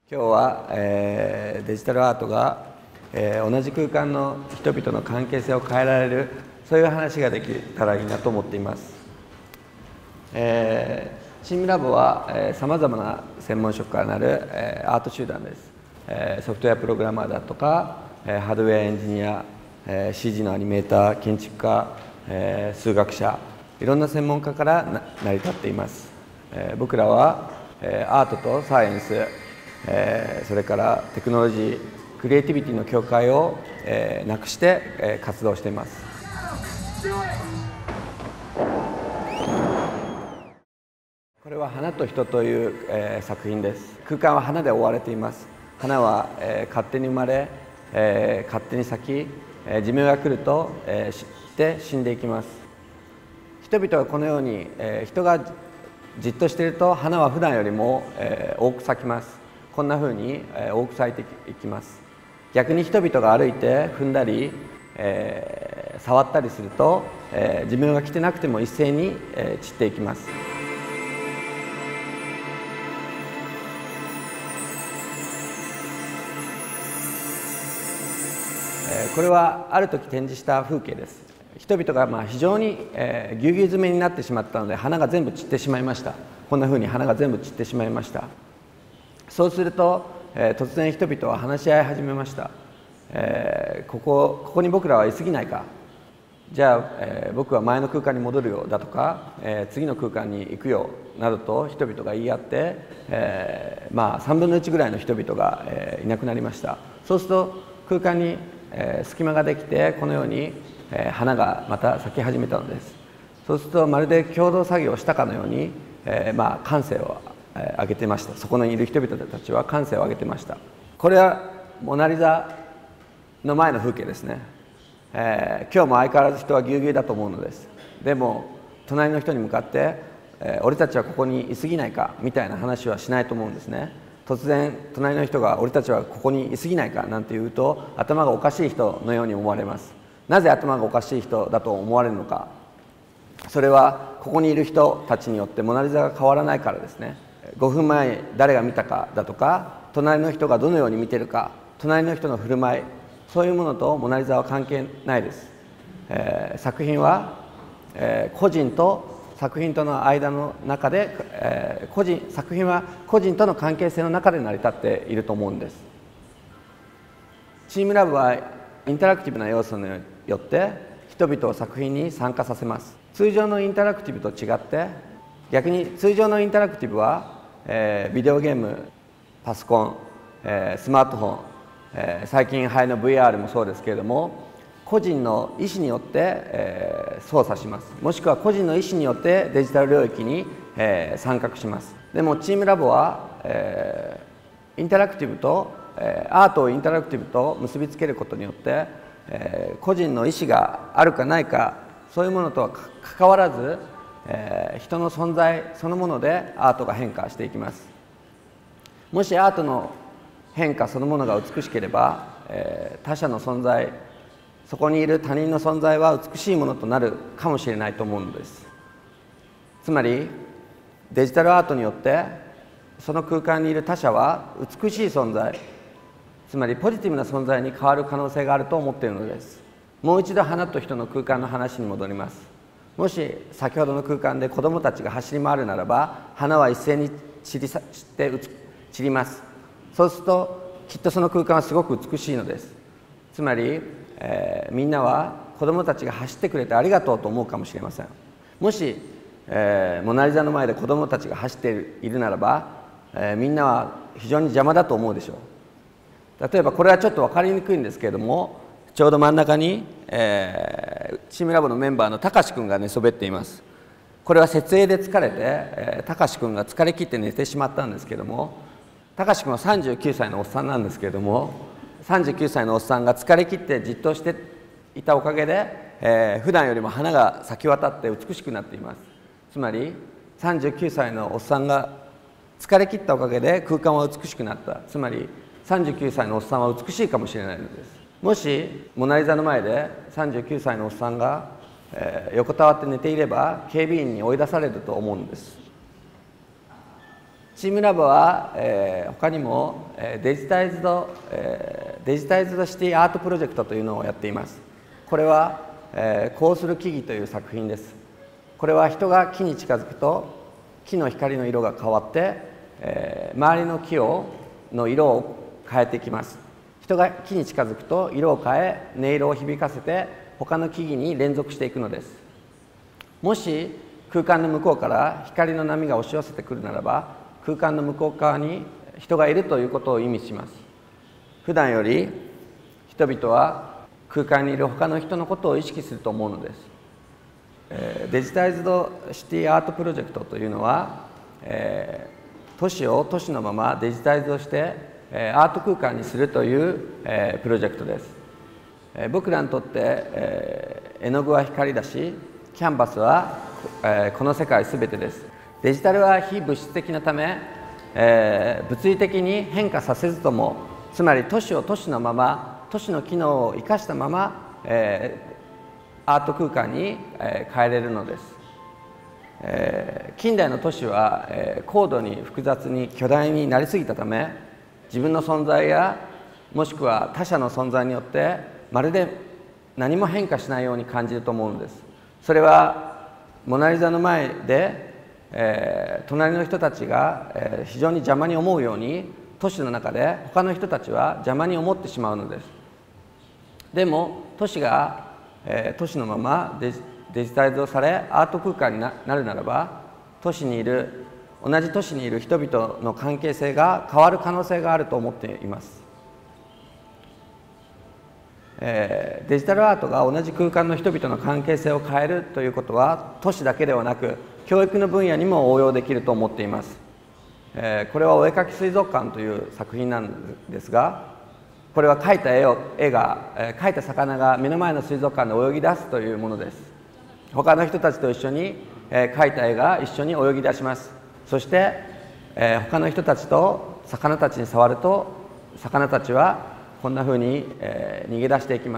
今日は、デジタルアートが、同じ空間の人々の関係性を変えられる、そういう話ができたらいいなと思っています。チームラボはさまざまな専門職からなる、アート集団です。ソフトウェアプログラマーだとか、ハードウェアエンジニア、CG のアニメーター、建築家、数学者、いろんな専門家から成り立っています。僕らはアートとサイエンス、それからテクノロジー、クリエイティビティの境界をなくして活動しています。これは花と人という作品です。空間は花で覆われています。花は勝手に生まれ、勝手に咲き、寿命が来るとして死んでいきます。人々はこのように人がじっとしていると花は普段よりも多く咲きます。こんな風に多く咲いていきます。逆に人々が歩いて踏んだり、触ったりすると寿命が来てなくても一斉に散っていきます。これはある時展示した風景です。人々が非常にぎゅうぎゅう詰めになってしまったので花が全部散ってしまいました。こんな風に花が全部散ってしまいました。そうすると突然人々は話し合い始めました。ここに僕らはいすぎないか、じゃあ僕は前の空間に戻るよだとか、次の空間に行くよなどと人々が言い合って、3分の1ぐらいの人々がいなくなりました。そうすると空間に隙間ができて、このように花がまた咲き始めたのです。そうするとまるで共同作業をしたかのように感性を上げてました。そこにいる人々たちは感性を上げてました。これはモナリザの前の風景ですね。今日も相変わらず人はぎゅうぎゅうだと思うのです。でも隣の人に向かって俺たちはここにいすぎないかみたいな話はしないと思うんですね。突然隣の人が俺たちはここにいすぎないかなんて言うと、頭がおかしい人のように思われます。なぜ頭がおかしい人だと思われるのか。それはここにいる人たちによってモナリザが変わらないからですね。5分前誰が見たかだとか、隣の人がどのように見てるか、隣の人の振る舞い、そういうものとモナリザは関係ないです。作品は、個人と作品との間の中で、作品は個人との関係性の中で成り立っていると思うんです。チームラボはインタラクティブな要素によって人々を作品に参加させます。通常のインタラクティブと違って、逆に通常のインタラクティブはビデオゲーム、パソコン、スマートフォン、最近流行りの VR もそうですけれども、個人の意思によって、操作します。もしくは個人の意思によってデジタル領域に、参画します。でもチームラボは、インタラクティブと、アートをインタラクティブと結びつけることによって、個人の意思があるかないか、そういうものとは関わらず、人の存在そのものでアートが変化していきます。もしアートの変化そのものが美しければ、他者の存在、そこにいる他人の存在は美しいものとなるかもしれないと思うのです。つまりデジタルアートによってその空間にいる他者は美しい存在、つまりポジティブな存在に変わる可能性があると思っているのです。もう一度花と人の空間の話に戻ります。もし先ほどの空間で子どもたちが走り回るならば、花は一斉に散ります。そうするときっとその空間はすごく美しいのです。つまり、みんなは子どもたちが走ってくれてありがとうと思うかもしれません。もし、モナリザの前で子どもたちが走っているならば、みんなは非常に邪魔だと思うでしょう。例えばこれはちょっと分かりにくいんですけれども、ちょうど真ん中に、チームラボのメンバーのたかしくんが寝そべっています。これは設営で疲れて、たかしくんが疲れ切って寝てしまったんですけれども、たかしくんは39歳のおっさんなんですけれども、39歳のおっさんが疲れ切ってじっとしていたおかげで、普段よりも花が咲き渡って美しくなっています。つまり39歳のおっさんが疲れ切ったおかげで空間は美しくなった。つまり39歳のおっさんは美しいかもしれないのです。もしモナリザの前で39歳のおっさんが、横たわって寝ていれば警備員に追い出されると思うんです。チームラボは、他にも、 デジタイズドシティアートプロジェクトというのをやっています。これはこうする木々という作品です。これは人が木に近づくと木の光の色が変わって、周りの木の色を変えていきます。人が木に近づくと色を変え、音色を響かせて他の木々に連続していくのです。もし空間の向こうから光の波が押し寄せてくるならば、空間の向こう側に人がいるということを意味します。普段より人々は空間にいる他の人のことを意識すると思うのです。デジタイズドシティアートプロジェクトというのは、都市を都市のままデジタイズをしてアート空間にするというプロジェクトです。僕らにとって絵の具は光だし、キャンバスはこの世界すべてです。デジタルは非物質的なため、物理的に変化させずとも、つまり都市を都市のまま、都市の機能を生かしたまま、アート空間に変えれるのです。近代の都市は高度に複雑に巨大になりすぎたため、自分の存在やもしくは他者の存在によってまるで何も変化しないように感じると思うのです。それはモナリザの前で、隣の人たちが、非常に邪魔に思うように、都市の中で他の人たちは邪魔に思ってしまうのです。でも都市が、都市のままデジタイズをされアート空間になるならば、同じ都市にいる人々の関係性が変わる可能性があると思っています。デジタルアートが同じ空間の人々の関係性を変えるということは、都市だけではなく教育の分野にも応用できると思っています。これはお絵かき水族館という作品なんですが、これは描いた魚が目の前の水族館で泳ぎ出すというものです。他の人たちと一緒に描いた絵が一緒に泳ぎ出します。そして、他の人たちと魚たちに触ると、魚たちはこんなふうに、逃げ出していきます。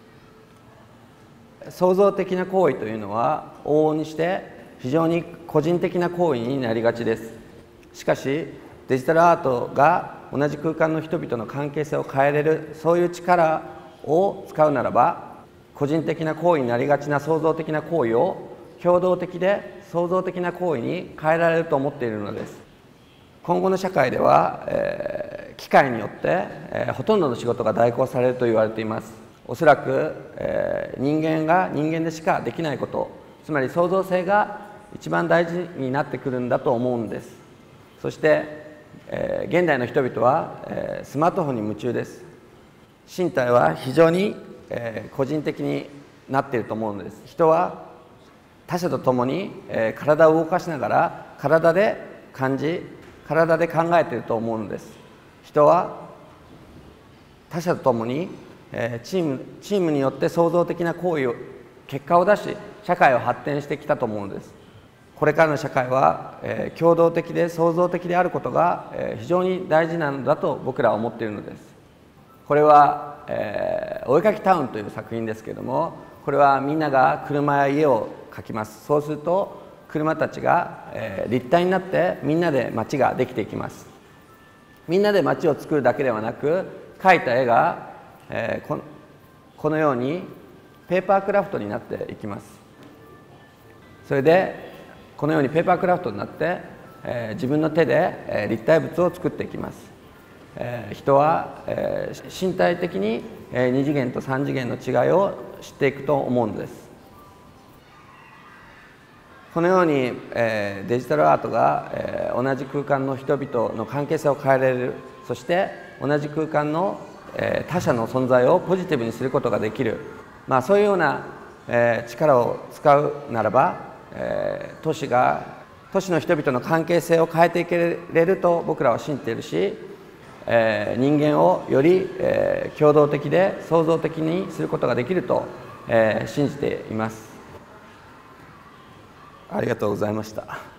創造的な行為というのは往々にして非常に個人的な行為になりがちです。しかしデジタルアートが同じ空間の人々の関係性を変えれる、そういう力を使うならば、個人的な行為になりがちな創造的な行為を共同的で創造的な行為に変えられると思っているのです。今後の社会では、機械によって、ほとんどの仕事が代行されると言われています。おそらく、人間が人間でしかできないこと、つまり創造性が一番大事になってくるんだと思うんです。そして、現代の人々は、スマートフォンに夢中です。身体は非常に、個人的になっていると思うのです。人は他者と共に、体を動かしながら体で感じ、体で考えていると思うのです。人は他者と共に、チームによって創造的な行為を結果を出し社会を発展してきたと思うのです。これからの社会は、共同的で創造的であることが、非常に大事なのだと僕らは思っているのです。これは、お絵かきタウンという作品ですけれども、これはみんなが車や家を描きます。そうすると車たちが、立体になってみんなで街ができていきます。みんなで街を作るだけではなく、描いた絵が、このようにペーパークラフトになっていきます。それでこのようにペーパークラフトになって、自分の手で、立体物を作っていきます。人は、身体的に、2次元と3次元の違いを知っていくと思うのです。このように、デジタルアートが、同じ空間の人々の関係性を変えられる、そして同じ空間の、他者の存在をポジティブにすることができる、そういうような、力を使うならば、都市の人々の関係性を変えていけれると僕らは信じているし、人間をより、共同的で創造的にすることができると、信じています。ありがとうございました。